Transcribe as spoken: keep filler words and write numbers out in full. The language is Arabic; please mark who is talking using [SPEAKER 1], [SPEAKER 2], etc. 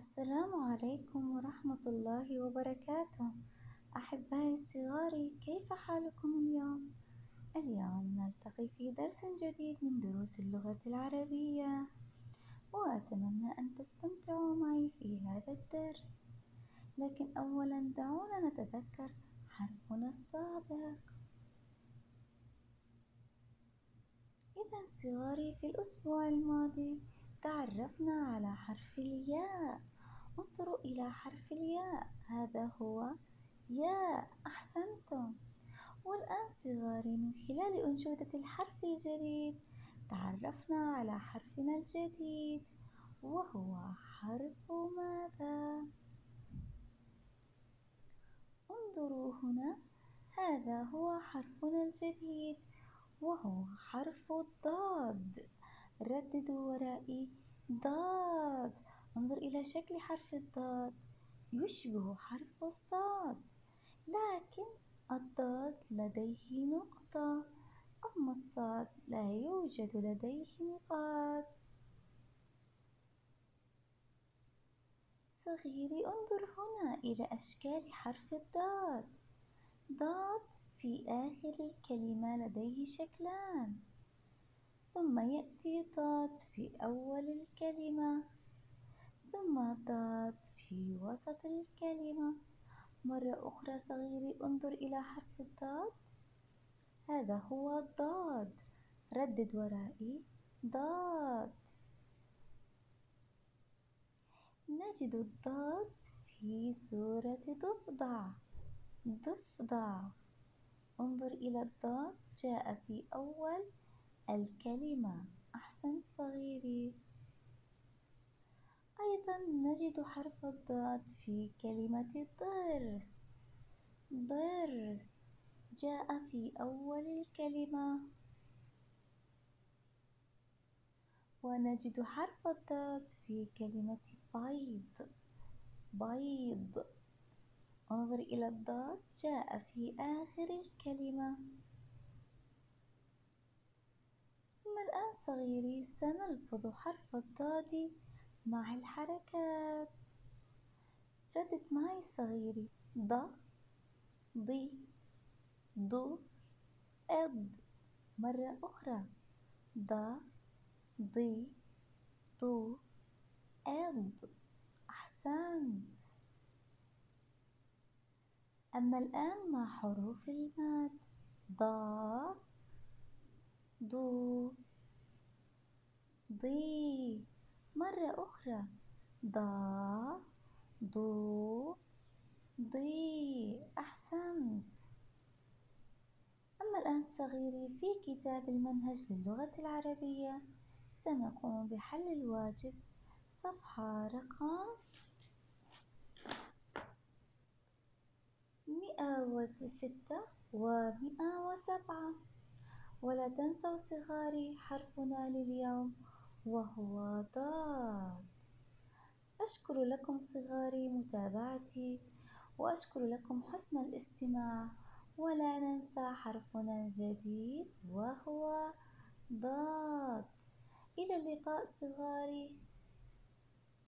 [SPEAKER 1] السلام عليكم ورحمة الله وبركاته. أحبائي الصغار، كيف حالكم اليوم؟ اليوم نلتقي في درس جديد من دروس اللغة العربية، وأتمنى أن تستمتعوا معي في هذا الدرس. لكن أولا دعونا نتذكر حرفنا السابق. إذا صغاري، في الأسبوع الماضي تعرفنا على حرف الياء. انظروا إلى حرف الياء، هذا هو ياء. أحسنتم. والآن صغاري، من خلال أنشودة الحرف الجديد تعرفنا على حرفنا الجديد، وهو حرف ماذا؟ انظروا هنا، هذا هو حرفنا الجديد وهو حرف الضاد. رددوا ورائي: ضاد. انظر إلى شكل حرف الضاد، يشبه حرف الصاد، لكن الضاد لديه نقطة، أما الصاد لا يوجد لديه نقاط. صغيري، انظر هنا إلى أشكال حرف الضاد. ضاد في آخر الكلمة لديه شكلان، ثم يأتي ضاد في أول الكلمة، ثم ضاد في وسط الكلمة. مرة أخرى صغيري، انظر إلى حرف الضاد، هذا هو الضاد. ردد ورائي: ضاد. نجد الضاد في سورة ضفدع. ضفدع. انظر إلى الضاد، جاء في أول الكلمة. أحسنت صغيري. أيضا نجد حرف الضاد في كلمة ضرس. ضرس جاء في أول الكلمة. ونجد حرف الضاد في كلمة بيض. بيض. انظر إلى الضاد، جاء في آخر الكلمة. ثم الآن صغيري، سنلفظ حرف الضاد مع الحركات. ردد معي صغيري: ض، ضي، ض، إض. مرة أخرى: ض، ضي، ض، إض. أحسنت. أما الآن مع حروف الماد: ض، ض، ضي. مرة أخرى: ض، ض، ضي. أحسنت. أما الآن صغيري، في كتاب المنهج للغة العربية سنقوم بحل الواجب، صفحة رقم مئة وستة ومئة وسبعة. ولا تنسوا صغاري حرفنا لليوم وهو ضاد. أشكر لكم صغاري متابعتي، وأشكر لكم حسن الاستماع. ولا ننسى حرفنا الجديد وهو ضاد. إلى اللقاء صغاري.